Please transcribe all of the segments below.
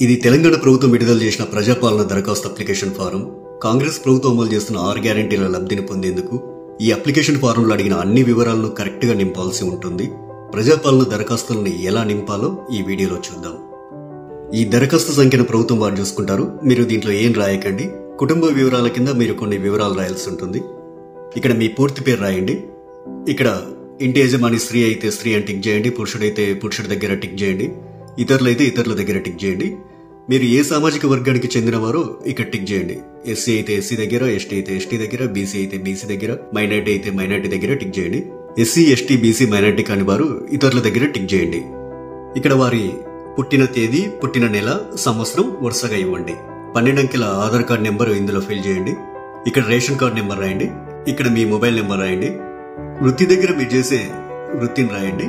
ఇది తెలంగాణ ప్రభుత్వం విడుదల చేసిన ప్రజాపాలన దరఖాస్తు అప్లికేషన్ ఫారం. కాంగ్రెస్ ప్రభుత్వం అమలు చేస్తున్న 6 గ్యారెంటీల లబ్ధిని పొందేందుకు ఈ అప్లికేషన్ ఫారంలో అడిగిన అన్ని వివరాలను కరెక్ట్ గా నింపాల్సి ఉంటుంది. ప్రజాపాలన దరఖాస్తులను ఎలా నింపాలో ఈ వీడియోలో చూద్దాం. ఈ దరఖాస్తు సంఖ్యను ప్రభుత్వం వారు చూసుకుంటారు. మీరు దీంట్లో ఏం రాయకండి. కుటుంబ వివరాల కింద మీరు కొన్ని వివరాలు రాయాల్సి ఉంటుంది. ఇక్కడ మీ పూర్తి పేరు రాయండి. ఇక్కడ ఇంటి యజమాని స్త్రీ అయితే స్త్రీ అని టిక్ చేయండి, పురుషుడైతే పురుషుడి దగ్గర టిక్ చేయండి, ఇతరులైతే ఇతరుల దగ్గర టిక్ చేయండి. మీరు ఏ సామాజిక వర్గానికి చెందినవారో ఇక్కడ టిక్ చేయండి. ఎస్సీ అయితే ఎస్సీ దగ్గర, ఎస్టీ అయితే ఎస్టీ దగ్గర, బీసీ అయితే బీసీ దగ్గర, మైనార్టీ అయితే మైనార్టీ దగ్గర టిక్ చేయండి. ఎస్సీ ఎస్టీ బీసీ మైనార్టీ కాని వారు ఇతరుల దగ్గర టిక్ చేయండి. ఇక్కడ వారి పుట్టిన తేదీ, పుట్టిన నెల, సంవత్సరం వరుసగా ఇవ్వండి. 12 అంకెల ఆధార్ కార్డ్ నెంబర్ ఇందులో ఫిల్ చేయండి. ఇక్కడ రేషన్ కార్డ్ నెంబర్ రాయండి. ఇక్కడ మీ మొబైల్ నెంబర్ రాయండి. వృత్తి దగ్గర మీరు చేసే వృత్తిని రాయండి.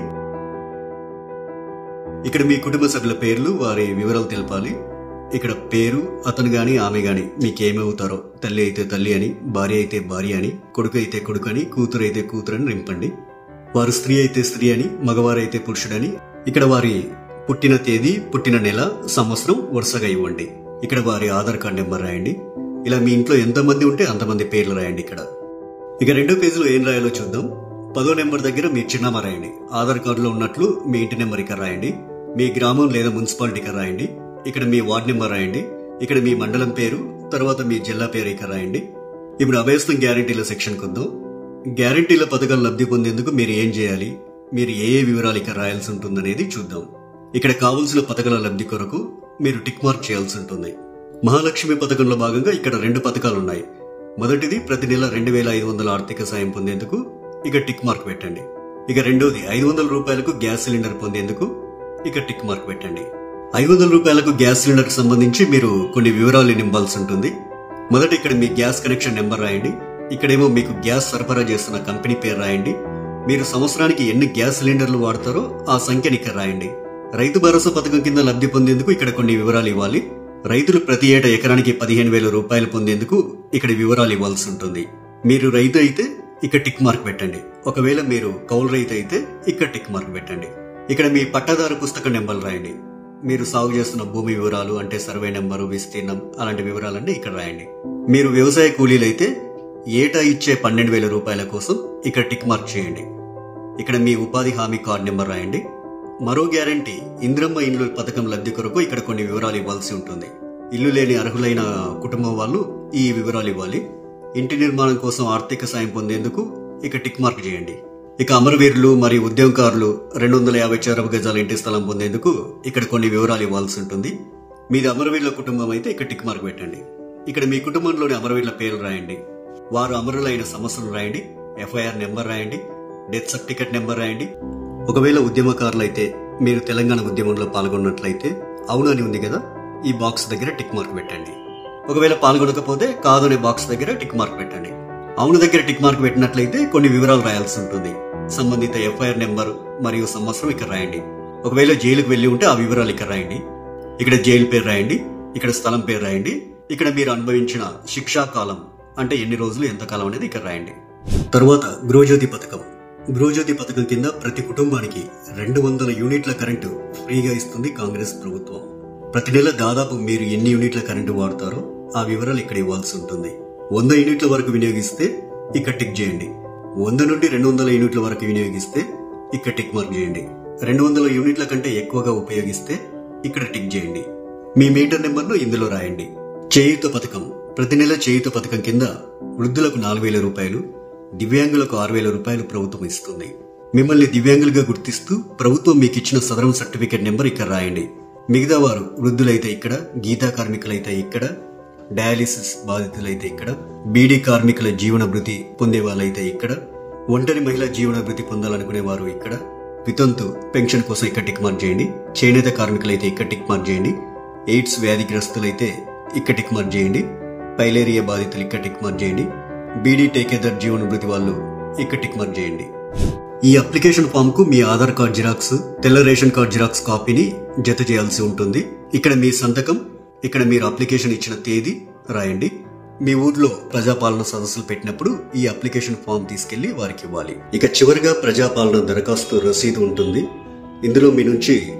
ఇక్కడ మీ కుటుంబ సభ్యుల పేర్లు, వారి వివరాలు తెలపాలి. ఇక్కడ పేరు, అతను గాని ఆమె గాని మీకేమవుతారో, తల్లి అయితే తల్లి అని, భార్య అయితే భార్య అని, కొడుకు అయితే కొడుకు అని, కూతురు అయితే కూతురు అని నింపండి. వారు స్త్రీ అయితే స్త్రీ అని, మగవారైతే పురుషుడని. ఇక్కడ వారి పుట్టిన తేదీ, పుట్టిన నెల, సంవత్సరం వరుసగా ఇవ్వండి. ఇక్కడ వారి ఆధార్ కార్డ్ నెంబర్ రాయండి. ఇలా మీ ఇంట్లో ఎంతమంది ఉంటే అంతమంది పేర్లు రాయండి. ఇక్కడ ఇక 2వ పేజీలో ఏం రాయాలో చూద్దాం. 10వ నెంబర్ దగ్గర మీ చిరునామా రాయండి. ఆధార్ కార్డులో ఉన్నట్లు మీ ఇంటి నెంబర్ ఇక్కడ రాయండి. మీ గ్రామం లేదా మున్సిపాలిటీ ఇక్కడ రాయండి. ఇక్కడ మీ వార్డ్ నెంబర్ రాయండి. ఇక్కడ మీ మండలం పేరు, తర్వాత మీ జిల్లా పేరు ఇక్కడ రాయండి. ఇప్పుడు అభయస్థం గ్యారెంటీల సెక్షన్ కొద్దాం. గ్యారెంటీల పథకాలు లబ్ధి పొందేందుకు మీరు ఏం చేయాలి, మీరు ఏ వివరాలు ఇక్కడ రాయాల్సి ఉంటుందనేది చూద్దాం. ఇక్కడ కావలసిన పథకాల లబ్ధి కొరకు మీరు టిక్ మార్క్ చేయాల్సి ఉంటుంది. మహాలక్ష్మి పథకంలో భాగంగా ఇక్కడ 2 పథకాలు ఉన్నాయి. మొదటిది ప్రతి నెల 2500 ఆర్థిక సాయం పొందేందుకు ఇక టిక్ మార్క్ పెట్టండి. ఇక రెండోది 500 రూపాయలకు గ్యాస్ సిలిండర్ పొందేందుకు ఇక టిక్ మార్క్ పెట్టండి. 500 రూపాయలకు గ్యాస్ సిలిండర్ కి సంబంధించి మీరు కొన్ని వివరాలు నింపాల్సి ఉంటుంది. మొదట ఇక్కడ మీ గ్యాస్ కనెక్షన్ నెంబర్ రాయండి. ఇక్కడేమో మీకు గ్యాస్ సరఫరా చేస్తున్న కంపెనీ పేరు రాయండి. మీరు సంవత్సరానికి ఎన్ని గ్యాస్ సిలిండర్లు వాడతారో ఆ సంఖ్యని ఇక్కడ రాయండి. రైతు భరోసా పథకం కింద లబ్ధి పొందేందుకు ఇక్కడ కొన్ని వివరాలు ఇవ్వాలి. రైతులు ప్రతి ఏటా ఎకరానికి 15,000 రూపాయలు పొందేందుకు ఇక్కడ వివరాలు ఇవ్వాల్సి ఉంటుంది. మీరు రైతు అయితే ఇక్కడ టిక్ మార్క్ పెట్టండి. ఒకవేళ మీరు కౌలు రైతు అయితే ఇక్కడ టిక్ మార్క్ పెట్టండి. ఇక్కడ మీ పట్టాదారు పుస్తక నెంబర్లు రాయండి. మీరు సాగు చేస్తున్న భూమి వివరాలు అంటే సర్వే నెంబరు, విస్తీర్ణం అలాంటి వివరాలన్నీ ఇక్కడ రాయండి. మీరు వ్యవసాయ కూలీలైతే ఏటా ఇచ్చే 12,000 రూపాయల కోసం ఇక్కడ టిక్ మార్క్ చేయండి. ఇక్కడ మీ ఉపాధి హామీ కార్డు నెంబర్ రాయండి. మరో గ్యారంటీ ఇంద్రమ్మ ఇండ్లు పథకం లబ్ధి కొరకు ఇక్కడ కొన్ని వివరాలు ఇవ్వాల్సి ఉంటుంది. ఇల్లు లేని అర్హులైన కుటుంబం వాళ్ళు ఈ వివరాలు ఇవ్వాలి. ఇంటి నిర్మాణం కోసం ఆర్థిక సాయం పొందేందుకు ఇక టిక్ మార్క్ చేయండి. ఇక అమరవీరులు మరియు ఉద్యమకారులు 250 చదరపు గజాల ఇంటి స్థలం పొందేందుకు ఇక్కడ కొన్ని వివరాలు ఇవ్వాల్సి ఉంటుంది. మీది అమరవీరుల కుటుంబం అయితే ఇక్కడ టిక్ మార్క్ పెట్టండి. ఇక్కడ మీ కుటుంబంలోని అమరవీరుల పేర్లు రాయండి. వారు అమరులైన సంవత్సరం రాయండి. FIR నెంబర్ రాయండి. డెత్ సర్టిఫికెట్ నెంబర్ రాయండి. ఒకవేళ ఉద్యమకారులు అయితే మీరు తెలంగాణ ఉద్యమంలో పాల్గొన్నట్లయితే అవును అని ఉంది కదా, ఈ బాక్స్ దగ్గర టిక్ మార్క్ పెట్టండి. ఒకవేళ పాల్గొనకపోతే కాదు అనే బాక్స్ దగ్గర టిక్ మార్క్ పెట్టండి. అవును దగ్గర టిక్ మార్క్ పెట్టినట్లయితే కొన్ని వివరాలు రాయాల్సి ఉంటుంది. సంబంధిత FIR నెంబర్ మరియు సంవత్సరం ఇక్కడ రాయండి. ఒకవేళ జైలుకు వెళ్లి ఉంటే ఆ వివరాలు ఇక్కడ రాయండి. ఇక్కడ జైలు పేరు రాయండి. ఇక్కడ స్థలం పేరు రాయండి. ఇక్కడ మీరు అనుభవించిన శిక్షా కాలం అంటే ఎన్ని రోజులు, ఎంత కాలం అనేది ఇక్కడ రాయండి. తరువాత గృహజ్యోతి పథకం. గృహజ్యోతి పథకం కింద ప్రతి కుటుంబానికి 200 యూనిట్ల కరెంటు ఫ్రీగా ఇస్తుంది కాంగ్రెస్ ప్రభుత్వం. ప్రతి నెల దాదాపు మీరు ఎన్ని యూనిట్ల కరెంటు వాడతారో ఆ వివరాలు ఇక్కడ ఇవ్వాల్సి ఉంటుంది. 100 యూనిట్ల వరకు వినియోగిస్తే ఇక్కడ టిక్ చేయండి. 100 నుండి 200 యూనిట్ల వరకు వినియోగిస్తే ఇక్కడ టిక్ మార్క్ చేయండి. 200 యూనిట్ల కంటే ఎక్కువగా ఉపయోగిస్తే ఇక్కడ టిక్ చేయండి. మీ మీటర్ నెంబర్ను ఇందులో రాయండి. చేయూత పథకం. ప్రతి నెల చేయూత పథకం కింద వృద్ధులకు 4,000 రూపాయలు, దివ్యాంగులకు 6,000 రూపాయలు ప్రభుత్వం ఇస్తుంది. మిమ్మల్ని దివ్యాంగులుగా గుర్తిస్తూ ప్రభుత్వం మీకు ఇచ్చిన సదరం సర్టిఫికేట్ నెంబర్ ఇక్కడ రాయండి. మిగతా వారు వృద్ధులైతే ఇక్కడ, గీతా కార్మికులైతే ఇక్కడ, డయాలిసిస్ బాధితులైతే ఇక్కడ, బీడీ కార్మికుల జీవన భృతి పొందే వాళ్ళైతే ఇక్కడ, ఒంటరి మహిళా జీవన భృతి పొందాలనుకునే వారు ఇక్కడ, వితంతు పెన్షన్ కోసం ఇక్కడ టిక్ మార్క్ చేయండి. చేనేత కార్మికులైతే ఇక్కడ టిక్ మార్క్ చేయండి. ఎయిడ్స్ వ్యాధిగ్రస్తులైతే ఇక్కడ టిక్ మార్క్ చేయండి. పైలేరియా బాధితులు ఇక్కడ టిక్ మార్క్ చేయండి. బీడీ టేకేదర్ జీవన భృతి వాళ్ళు ఇక్కడ టిక్ మార్క్ చేయండి. ఈ అప్లికేషన్ ఫామ్ కు మీ ఆధార్ కార్డ్ జిరాక్స్, తెల్ల రేషన్ కార్డ్ జిరాక్స్ కాపీని జత చేయాల్సి ఉంటుంది. ఇక్కడ మీ సంతకం, ఇక్కడ మీరు అప్లికేషన్ ఇచ్చిన తేదీ రాయండి. మీ ఊర్లో ప్రజాపాలన సదస్సులు పెట్టినప్పుడు ఈ అప్లికేషన్ ఫామ్ తీసుకెళ్లి వారికి ఇవ్వాలి. ఇక చివరిగా ప్రజాపాలన దరఖాస్తు రసీదు ఉంటుంది. ఇందులో మీ నుంచి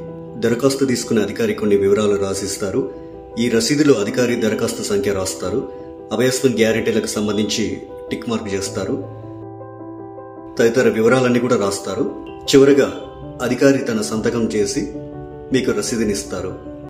దరఖాస్తు తీసుకునే అధికారి కొన్ని వివరాలు రాసిస్తారు. ఈ రసీదులో అధికారి దరఖాస్తు సంఖ్య రాస్తారు. అభయస్వం గ్యారెంటీలకు సంబంధించి టిక్ మార్క్ చేస్తారు. తదితర వివరాలన్నీ కూడా రాస్తారు. చివరగా అధికారి తన సంతకం చేసి మీకు రసీదునిస్తారు.